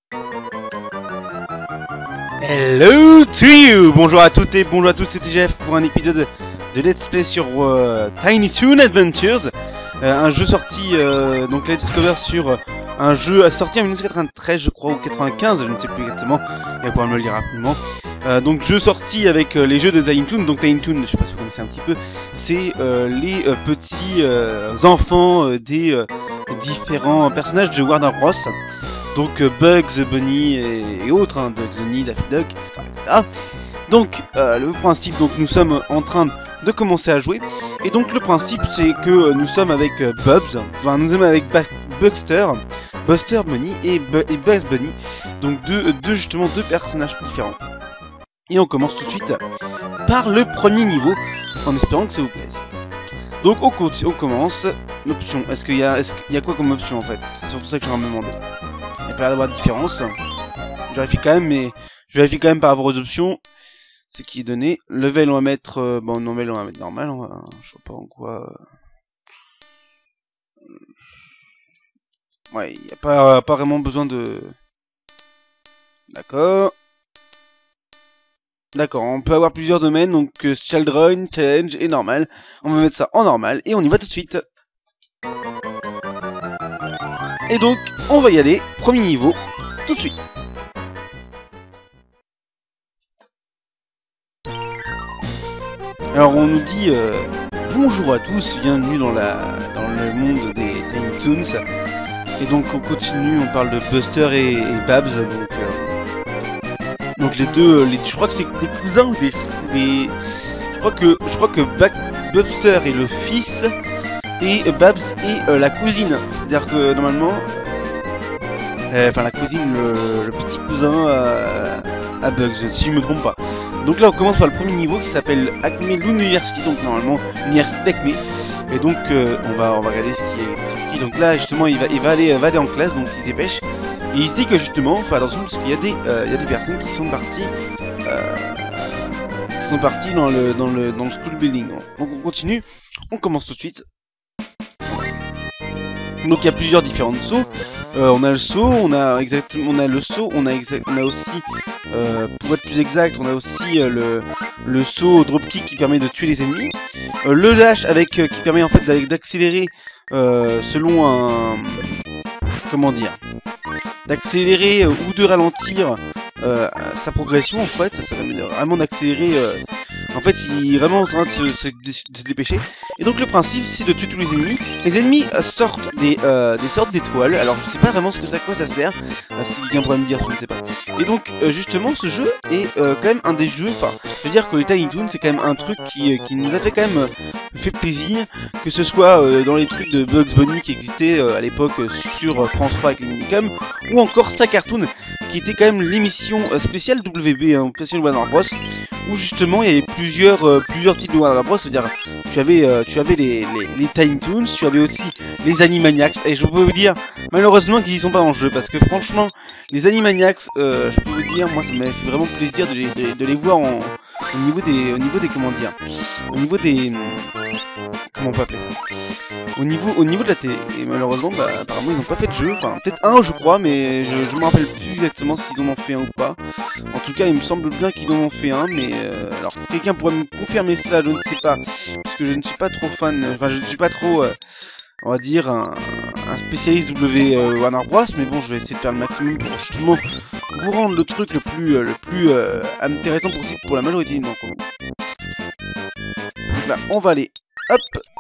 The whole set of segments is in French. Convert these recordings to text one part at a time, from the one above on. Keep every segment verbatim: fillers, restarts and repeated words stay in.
Hello to you. Bonjour à toutes et bonjour à tous, c'est T G F pour un épisode de Let's Play sur euh, Tiny Toon Adventures, euh, un jeu sorti, euh, donc Let's Discover sur euh, un jeu sorti en mille neuf cent quatre-vingt-treize je crois, ou quatre-vingt-quinze, je ne sais plus exactement, il va pouvoir me le dire rapidement. Euh, donc jeu sorti avec euh, les jeux de Tiny Toon. Donc Tiny Toon, je sais pas si vous connaissez un petit peu, c'est euh, les euh, petits euh, enfants euh, des euh, différents personnages de Warner Bros. Donc euh, Bugs Bunny et, et autres, hein, Bugs Bunny, Daffy Duck, et cetera, et cetera. Donc euh, le principe, donc nous sommes en train de commencer à jouer, et donc le principe c'est que euh, nous sommes avec euh, Bubs, enfin nous sommes avec Bas Buster, Buster Bunny et, Bu et Bugs Bunny, donc deux, deux justement deux personnages différents. Et on commence tout de suite par le premier niveau, en espérant que ça vous plaise. Donc on, on commence. L'option, est-ce qu'il y a, est-ce qu'il y a quoi comme option en fait? C'est surtout ça que je vais me demander. Il n'y a pas d'avoir de différence. Je vérifie quand même, mais je vérifie quand même par rapport aux options ce qui est donné. Level on va mettre, euh, bon level on va mettre normal. On va, je sais pas en quoi. Ouais, il n'y a pas, pas vraiment besoin de. D'accord. D'accord, on peut avoir plusieurs domaines, donc euh, Children, Challenge et Normal. On va mettre ça en normal et on y va tout de suite. Et donc, on va y aller, premier niveau, tout de suite. Alors on nous dit euh, bonjour à tous, bienvenue dans, la, dans le monde des Tiny Toons. Et donc on continue, on parle de Buster et, et Babs, donc... Euh, Donc les deux, les, je crois que c'est des cousins ou des, des... Je crois que, je crois que Bac, Buster est le fils et Babs est euh, la cousine. C'est-à-dire que normalement, euh, enfin la cousine, le, le petit cousin à, à Bugs, si je me trompe pas. Donc là on commence par le premier niveau qui s'appelle Acme l'University, donc normalement l'université d'Acme. Et donc euh, on va, on va regarder ce qui est écrit. Donc là justement il va, il va aller, va aller en classe, donc il se dépêche. Et il se dit que justement, enfin attention parce qu'il y a des, euh, il y a des personnes qui sont parties, euh, qui sont parties dans le, dans le, dans le school building. Donc on continue, on commence tout de suite. Donc il y a plusieurs différentes sauts. Euh, on a le saut, on a exactement, on a le saut, on a exact, on a aussi, euh, pour être plus exact, on a aussi euh, le, le saut dropkick qui permet de tuer les ennemis. Euh, le dash avec, euh, qui permet en fait d'accélérer euh, selon un, comment dire, d'accélérer euh, ou de ralentir euh, sa progression en fait, ça permet vraiment d'accélérer, euh, en fait il est vraiment en train de se, se, de se dépêcher. Et donc le principe c'est de tuer tous les ennemis. Les ennemis euh, sortent des, euh, des sortes d'étoiles, alors je sais pas vraiment ce que ça, quoi ça sert, euh, si quelqu'un pourrait me dire, je ne sais pas. Et donc euh, justement ce jeu est euh, quand même un des jeux, enfin je veux dire que les Tiny Toons c'est quand même un truc qui, euh, qui nous a fait quand même euh, fait plaisir, que ce soit euh, dans les trucs de Bugs Bunny qui existaient euh, à l'époque euh, sur euh, France trois avec les Minicums, ou encore Sa Cartoon qui était quand même l'émission euh, spéciale W B, hein, spéciale Warner Bros, où justement il y avait plusieurs euh, plusieurs titres de Warner Bros, c'est-à-dire tu avais euh, tu avais les, les, les Tiny Toons, tu avais aussi les Animaniacs, et je peux vous dire malheureusement qu'ils y sont pas dans le jeu, parce que franchement les Animaniacs, euh, je peux vous dire, moi ça m'a fait vraiment plaisir de les, de, de les voir en, au niveau des au niveau des comment dire au niveau des comment on peut appeler ça au niveau au niveau de la télé. Et malheureusement bah apparemment ils n'ont pas fait de jeu, enfin peut-être un je crois, mais je, je me rappelle plus exactement s'ils en ont fait un ou pas. En tout cas il me semble bien qu'ils en ont fait un, mais euh, alors quelqu'un pourrait me confirmer ça, je ne sais pas, parce que je ne suis pas trop fan, enfin je ne suis pas trop euh, on va dire un, un spécialiste W euh, Warner Bros, mais bon je vais essayer de faire le maximum pour justement vous rendre le truc le plus euh, le plus euh, intéressant possible pour la majorité d'entre vous. Donc là on va aller hop,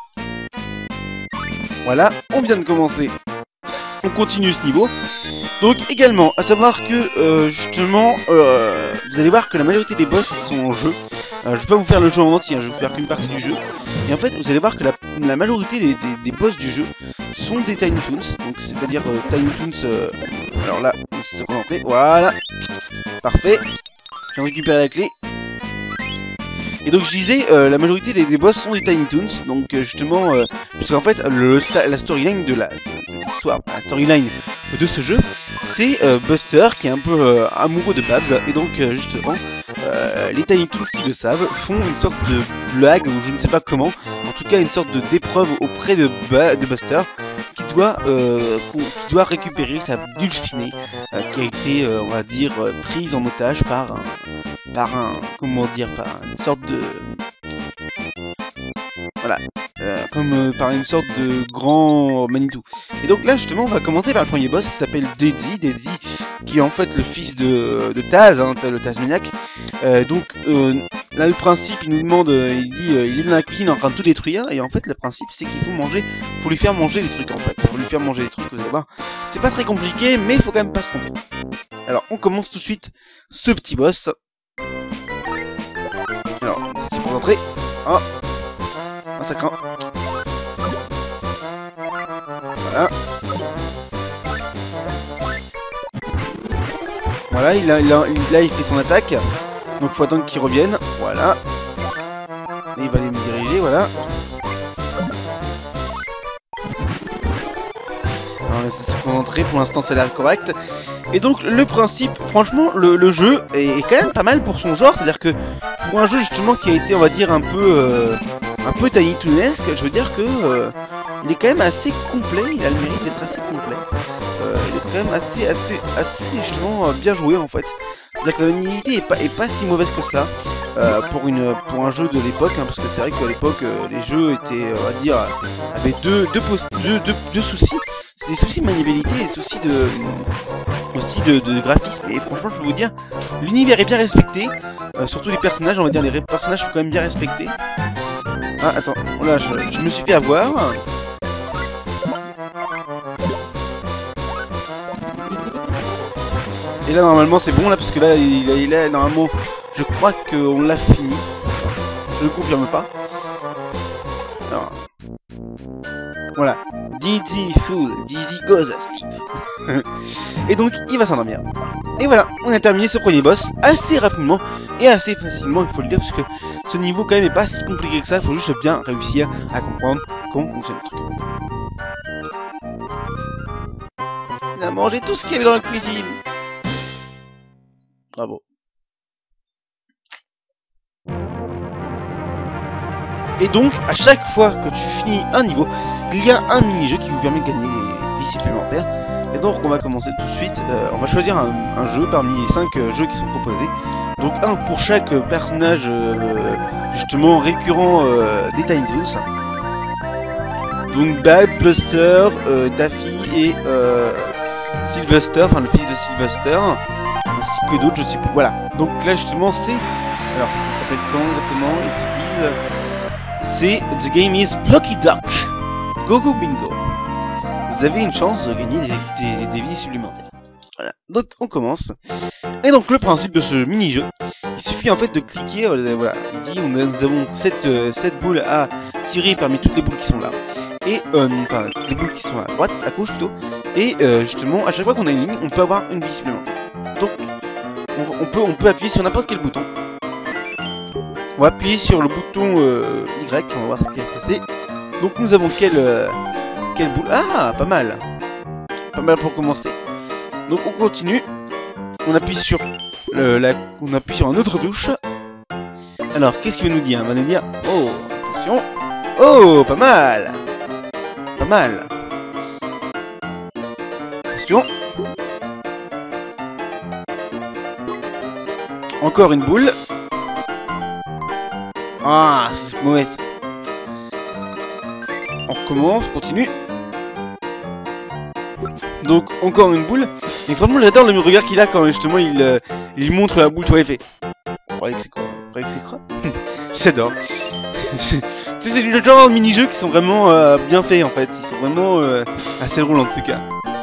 voilà, on vient de commencer, on continue ce niveau. Donc également à savoir que euh, justement euh, vous allez voir que la majorité des boss qui sont en jeu, euh, je vais pas vous faire le jeu en entier, hein, je vais vous faire qu'une partie du jeu, et en fait vous allez voir que la, la majorité des, des, des boss du jeu sont des Tiny Toons, donc c'est à dire euh, Tiny Toons, euh, alors là c'est ce qu'on en fait, voilà, parfait, j'ai récupéré la clé. Et donc je disais, euh, la majorité des, des boss sont des Tiny Toons, donc euh, justement, euh, puisqu'en fait le, la storyline de la, de l'histoire, la storyline de ce jeu, c'est euh, Buster qui est un peu euh, amoureux de Babs, et donc euh, justement, euh, les Tiny Toons qui le savent font une sorte de blague, ou je ne sais pas comment, en tout cas une sorte d'épreuve auprès de, ba de Buster, qui doit, euh, qui doit récupérer sa dulcinée euh, qui a été, euh, on va dire, euh, prise en otage par un, par un, comment dire, par une sorte de, voilà, euh, comme euh, par une sorte de grand Manitou. Et donc là justement on va commencer par le premier boss qui s'appelle Deadzy, Deadzy qui est en fait le fils de, de Taz, hein, le Tazmaniac. Euh, donc euh, là le principe il nous demande, euh, il dit euh, il est dans la cuisine en train de tout détruire, et en fait le principe c'est qu'il faut manger, faut lui faire manger les trucs en fait, faut lui faire manger les trucs, vous allez voir. C'est pas très compliqué mais il faut quand même pas se tromper. Alors on commence tout de suite ce petit boss. Alors c'est pour entrer. Oh. Ah, ça craint. Voilà. Voilà, il a, il a, là il fait son attaque. Donc faut attendre qu'il revienne. Voilà. Et il va aller me diriger, voilà. Alors, on va essayer de se concentrer, pour l'instant ça a l'air correct. Et donc le principe, franchement, le, le jeu est, est quand même pas mal pour son genre. C'est-à-dire que pour un jeu justement qui a été, on va dire, un peu... Euh, un peu Tiny Toonesque, je veux dire que euh, il est quand même assez complet, il a le mérite d'être assez complet. Euh, il est quand même assez, assez, assez justement euh, bien joué en fait. C'est-à-dire que la maniabilité est pas, est pas si mauvaise que cela euh, pour une, pour un jeu de l'époque, hein, parce que c'est vrai qu'à l'époque euh, les jeux étaient, on va dire, avaient deux, deux, deux, deux, deux soucis. C'est des soucis de maniabilité et des soucis de, aussi de, de graphisme. Et franchement, je peux vous dire, l'univers est bien respecté, euh, surtout les personnages, on va dire les personnages sont quand même bien respectés. Ah attends, là je, je me suis fait avoir. Et là normalement c'est bon là parce que là il, il est normalement, je crois qu'on l'a fini. Je ne confirme pas. Alors, voilà. Dizzy fool, Dizzy goes asleep. Et donc il va s'endormir. Et voilà, on a terminé ce premier boss assez rapidement et assez facilement, il faut le dire, parce que ce niveau quand même est pas si compliqué que ça, il faut juste bien réussir à comprendre comment fonctionne le truc. Il a mangé tout ce qu'il y avait dans la cuisine. Bravo. Et donc, à chaque fois que tu finis un niveau, il y a un mini-jeu qui vous permet de gagner des vies supplémentaires. Et donc, on va commencer tout de suite. Euh, on va choisir un, un jeu parmi les cinq euh, jeux qui sont proposés. Donc, un pour chaque euh, personnage, euh, justement, récurrent euh, des Tiny Toons. Donc, Bab, Buster, euh, Daffy et euh, Sylvester, enfin le fils de Sylvester, ainsi que d'autres, je sais plus. Voilà. Donc là, justement, c'est... Alors, ça s'appelle comment exactement? Ils disent... C'est The Game is Blocky Duck. Go Go Bingo. Vous avez une chance de gagner des, des, des vies supplémentaires. Voilà. Donc on commence. Et donc le principe de ce mini-jeu, il suffit en fait de cliquer. Voilà. Il dit on a, nous avons sept euh, boules à tirer parmi toutes les boules qui sont là. Et euh, enfin toutes les boules qui sont à droite, à gauche plutôt. Et euh, justement à chaque fois qu'on a une ligne, on peut avoir une vie supplémentaire. Donc on, on peut on peut appuyer sur n'importe quel bouton. On va appuyer sur le bouton euh, Y, on va voir ce qui est passé. Donc nous avons quelle, euh, quelle boule. Ah, pas mal. Pas mal pour commencer. Donc on continue. On appuie sur le, la, on appuie sur une autre touche. Alors qu'est-ce qu'il va nous dire? Il va nous dire, oh, attention. Oh, pas mal. Pas mal. Attention. Encore une boule. Ah, c'est mauvais. On recommence, on continue. Donc, encore une boule. Et vraiment, j'adore le regard qu'il a quand justement il, euh, il montre la boule. Tu vois, il fait. Vous croyez que c'est quoi? Vous croyez que c'est quoi? J'adore. C'est le genre de mini-jeux qui sont vraiment euh, bien faits en fait. Ils sont vraiment euh, assez drôles en tout cas.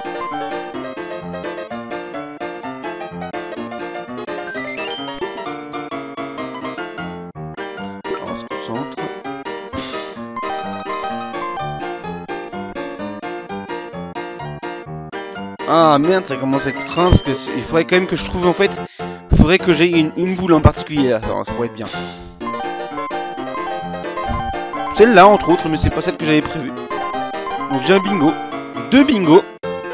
Ah merde, ça commence à être craint parce que il faudrait quand même que je trouve en fait, il faudrait que j'ai une, une boule en particulier là, ça pourrait être bien. Celle-là entre autres, mais c'est pas celle que j'avais prévue. Donc j'ai un bingo, deux bingos.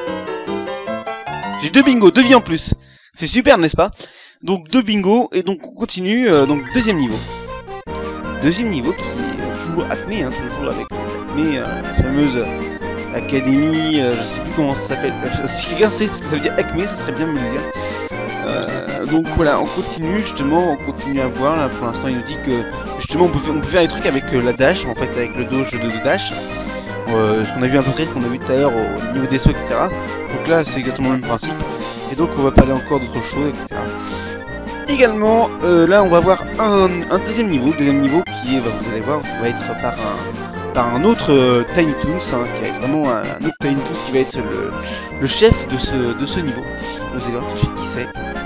J'ai deux bingos, deux vies en plus. C'est super, n'est-ce pas? Donc deux bingos et donc on continue, euh, donc deuxième niveau. Deuxième niveau qui est toujours Acme, hein, toujours avec Acme, euh, la fameuse... Academy, euh, je sais plus comment ça s'appelle. Si quelqu'un sait ce que ça veut dire Acme, ça serait bien de me le dire. Euh, donc voilà, on continue justement, on continue à voir. Là pour l'instant, il nous dit que justement on peut, on peut faire des trucs avec euh, la dash, en fait, avec le doge de, de dash. Euh, ce qu'on a vu un peu près, qu'on a vu tout à l'heure au niveau des sauts, et cetera. Donc là, c'est exactement le même principe. Et donc on va parler encore d'autres choses, et cetera. Également, euh, là, on va voir un, un deuxième niveau, deuxième niveau qui est, bah, vous allez voir, va être par un, par un autre euh, Tiny Toons, hein, qui va être vraiment un, un autre Tiny Toons qui va être le, le chef de ce, de ce niveau. Vous allez voir tout de suite qui c'est.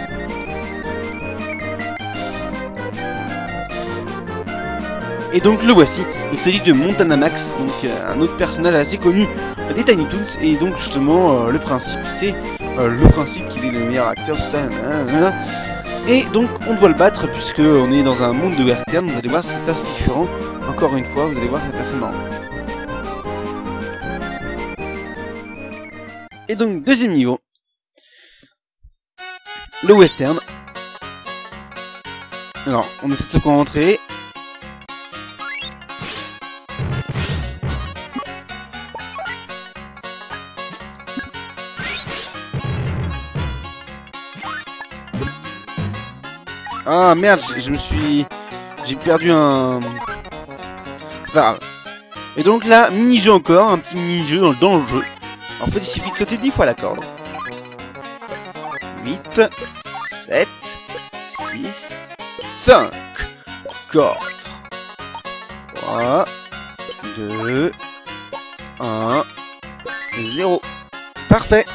Et donc le voici, il s'agit de Montana Max, donc euh, un autre personnage assez connu euh, des Tiny Toons, et donc justement euh, le principe c'est euh, le principe qu'il est le meilleur acteur, tout ça, nanana. Et donc on doit le battre puisque on est dans un monde de western, vous allez voir c'est assez différent, encore une fois vous allez voir c'est assez marrant. Et donc deuxième niveau, le western. Alors on essaie de se concentrer. Ah merde, je me suis... J'ai perdu un... C'est pas grave. Et donc là, mini-jeu encore, un petit mini-jeu dans, dans le jeu. En fait, il suffit de sauter dix fois la corde. huit, sept, six, cinq, quatre, trois, deux, un, zéro. Parfait.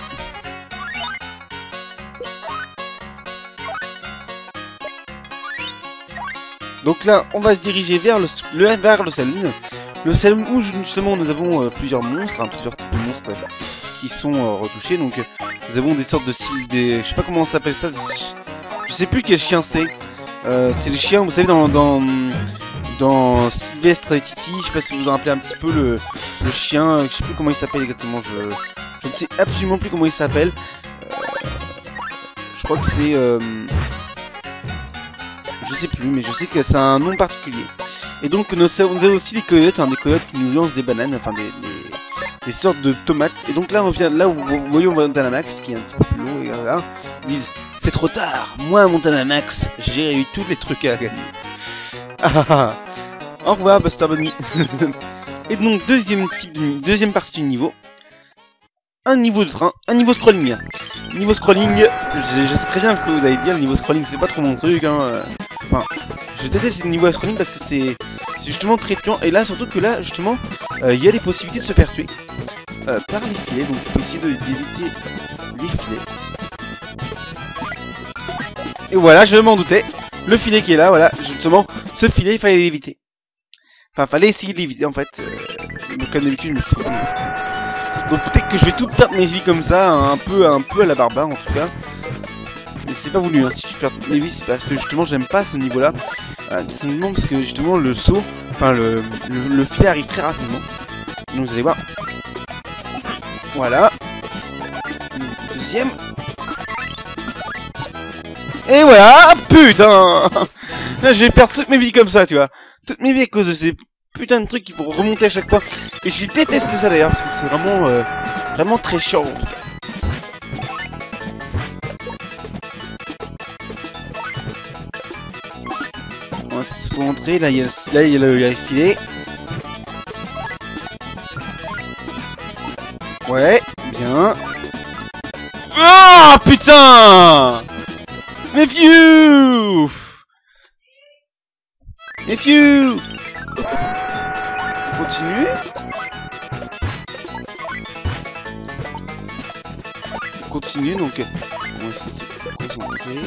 Donc là, on va se diriger vers le, le, vers le saloon. Le saloon où justement nous avons euh, plusieurs monstres, hein, plusieurs types de monstres euh, qui sont euh, retouchés. Donc euh, nous avons des sortes de des, je sais pas comment ça s'appelle ça. Je sais plus quel chien c'est. Euh, c'est le chien, vous savez dans dans dans Sylvestre et Titi. Je sais pas si vous vous en rappelez un petit peu le le chien. Je sais plus comment il s'appelle exactement. Je je ne sais absolument plus comment il s'appelle. Euh, je crois que c'est euh, je sais plus, mais je sais que c'est un nom particulier. Et donc nous avons aussi des coyotes, hein, des coyotes qui nous lancent des bananes, enfin des, des, des sortes de tomates. Et donc là on vient, là où vous voyez Montana Max, qui est un petit peu plus haut, et là, ils disent c'est trop tard, moi Montana Max, j'ai eu tous les trucs à gagner. Ah ah ah. Au revoir Buster Bunny. Et donc deuxième type de, deuxième partie du niveau. Un niveau de train, un niveau scrolling. Niveau scrolling, je, je sais très bien ce que vous allez dire, le niveau scrolling c'est pas trop mon truc, hein. Enfin, je déteste le niveau à scrolling parce que c'est justement très tuant. Et là, surtout que là, justement, il euh, y a des possibilités de se faire tuer euh, par les filets. Donc il faut essayer d'éviter les filets. Et voilà, je m'en doutais. Le filet qui est là, voilà, justement, ce filet, il fallait l'éviter. Enfin, fallait essayer de l'éviter en fait. Euh, donc comme d'habitude, je me fous. Donc peut-être que je vais tout perdre mes vies comme ça, un peu, un peu à la barbare en tout cas. Mais c'est pas voulu, hein. Si je perds toutes mes vies, c'est parce que justement j'aime pas ce niveau-là. Euh, tout simplement parce que justement le saut, enfin le, le, le filet arrive très rapidement. Donc vous allez voir. Voilà. Deuxième. Et voilà, putain. Là, je vais perdre toutes mes vies comme ça, tu vois. Toutes mes vies à cause de ces putain de trucs qu'il faut remonter à chaque fois. Et j'ai détesté ça d'ailleurs, parce que c'est vraiment, euh, vraiment très chiant en tout cas. On va se montrer, là il y a, là, il y a le, il y a le filet. Ouais, bien. Ah oh, putain. Méfie. Méfie. Continue. Continue donc. On va essayer de se concentrer.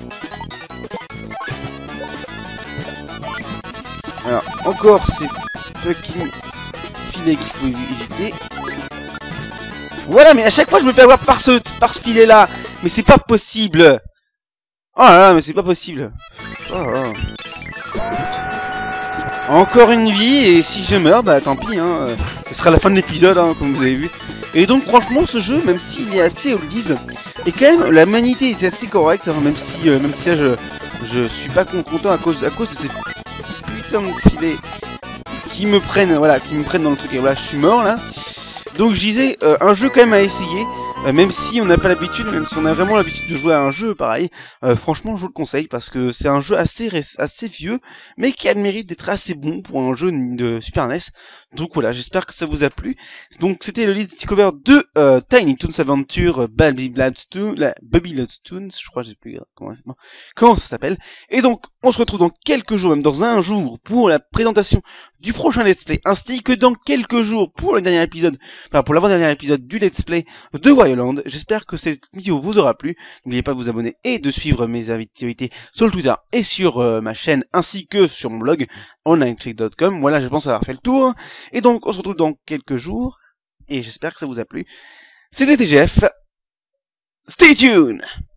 Alors encore ces fucking filets qu'il faut éviter. Voilà, mais à chaque fois je me fais avoir par ce par ce filet là. Mais c'est pas possible. Oh là là, mais c'est pas possible. Oh là là. Encore une vie, et si je meurs, bah tant pis, hein. Ce sera la fin de l'épisode, hein, comme vous avez vu. Et donc franchement, ce jeu, même s'il est assez oldies, et quand même la manité est assez correcte, hein, même si, euh, même si là je, je suis pas content à cause, à cause de ces putains de filets qui me prennent, voilà, qui me prennent dans le truc. Et voilà, je suis mort là. Donc je disais, euh, un jeu quand même à essayer, euh, même si on n'a pas l'habitude, même si on a vraiment l'habitude de jouer à un jeu pareil, euh, franchement je vous le conseille parce que c'est un jeu assez assez vieux, mais qui a le mérite d'être assez bon pour un jeu de Super N E S. Donc voilà, j'espère que ça vous a plu. Donc c'était le lead cover de euh, Tiny Toons Adventure, Bobby Bloodstones, la Bobby Bloodstones, je crois, je sais plus comment, comment ça s'appelle. Et donc on se retrouve dans quelques jours, même dans un jour, pour la présentation du prochain let's play, ainsi que dans quelques jours pour le dernier épisode, enfin pour l'avant-dernier épisode du let's play de Wario. J'espère que cette vidéo vous aura plu. N'oubliez pas de vous abonner et de suivre mes activités sur le Twitter et sur euh, ma chaîne, ainsi que sur mon blog onlinecheck point com. Voilà, je pense avoir fait le tour. Et donc on se retrouve dans quelques jours, et j'espère que ça vous a plu. C'était T G F. Stay tuned!